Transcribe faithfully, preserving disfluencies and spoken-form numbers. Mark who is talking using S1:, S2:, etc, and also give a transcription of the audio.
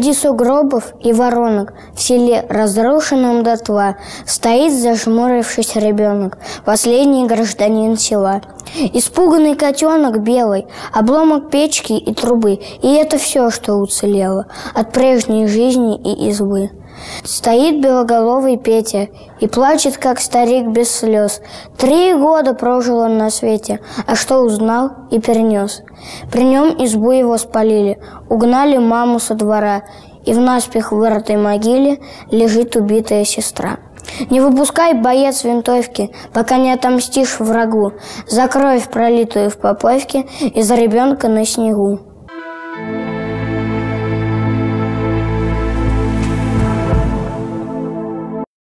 S1: Среди сугробов и воронок в селе, разрушенном дотла, стоит, зажмурившись, ребенок, последний гражданин села. Испуганный котенок белый, обломок печки и трубы, и это все, что уцелело от прежней жизни и избы. Стоит белоголовый Петя и плачет, как старик без слез. Три года прожил он на свете, а что узнал и перенес. При нем избу его спалили, угнали маму со двора, и в наспех вырытой могиле лежит убитая сестра. Не выпускай, боец, винтовки, пока не отомстишь врагу за кровь, пролитую в попойке, и за ребенка на снегу.